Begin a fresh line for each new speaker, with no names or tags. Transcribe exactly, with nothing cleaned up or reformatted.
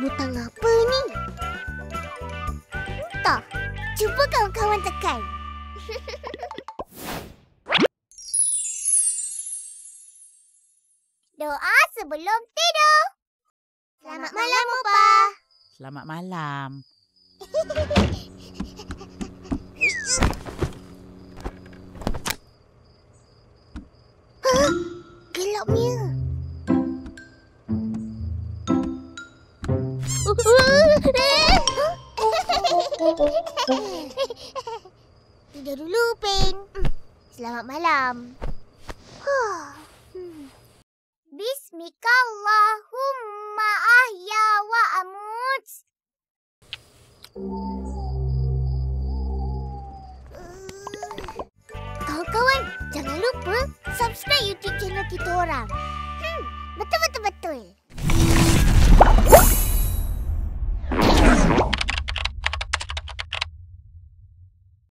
Butang apa ni? Entah. Cuba kawan-kawan tekan. Doa sebelum tidur. Selamat malam, Opa.
Selamat malam.
Hah? Gelapnya. Tidur dulu, Pin. Selamat malam. Bismikallahumma ahya wa amut. Kawan-kawan, jangan lupa subscribe YouTube channel kita orang. Hmm, betul-betul-betul.